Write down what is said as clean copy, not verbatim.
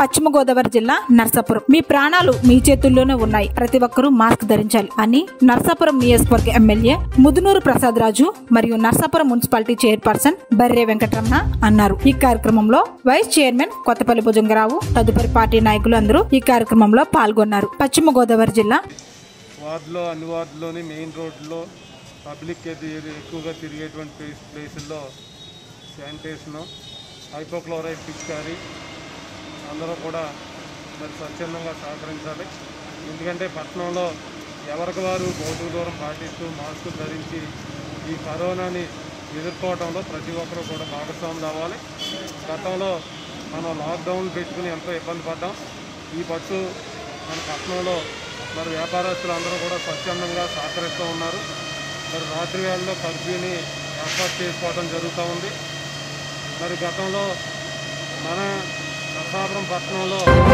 పశ్చిమ గోదావరి జిల్లా నర్సాపురం. మీ ప్రాణాలు మీ చేతుల్లోనే ఉన్నాయి, ప్రతి ఒక్కరూ మాస్క్ ధరించాలి అని నర్సాపురం నియోజకవర్గ ఎమ్మెల్యే ముదునూరు ప్రసాద్ రాజు మరియు నర్సాపురం మున్సిపాలిటీ చైర్పర్సన్ బర్రె వెంకటరమణ అన్నారు. ఈ కార్యక్రమంలో వైస్ చైర్మన్ కొత్తపల్లి భుజంగరావు తదుపరి పార్టీ నాయకులు అందరూ ఈ కార్యక్రమంలో పాల్గొన్నారు. పశ్చిమ గోదావరి జిల్లా వార్డులో అన్ని వార్డులోని మెయిన్ రోడ్లో పబ్లిక్ ఎక్కువగా తిరిగేటువంటి ప్లేసుల్లో శానిటేషను, హైపోక్లోరైడ్ పిచికారీ అందరూ కూడా మరి స్వచ్ఛందంగా సహకరించాలి. ఎందుకంటే పట్టణంలో ఎవరికి వారు భౌతిక దూరం పాటిస్తూ మాస్కులు ధరించి ఈ కరోనాని ఎదుర్కోవడంలో ప్రతి ఒక్కరూ కూడా భాగస్వాములు అవ్వాలి. గతంలో మనం లాక్డౌన్ పెట్టుకుని ఎంతో ఇబ్బంది పడ్డాం. ఈ పట్టు మన పట్టణంలో మరి వ్యాపారస్తులు అందరూ కూడా స్వచ్ఛందంగా సహకరిస్తూ ఉన్నారు. మరి రాత్రి వేళల్లో కర్ఫ్యూని ఏర్పాటు చేసుకోవడం జరుగుతూ ఉంది. మరి గతంలో మన నర్సాపురం పట్టణంలో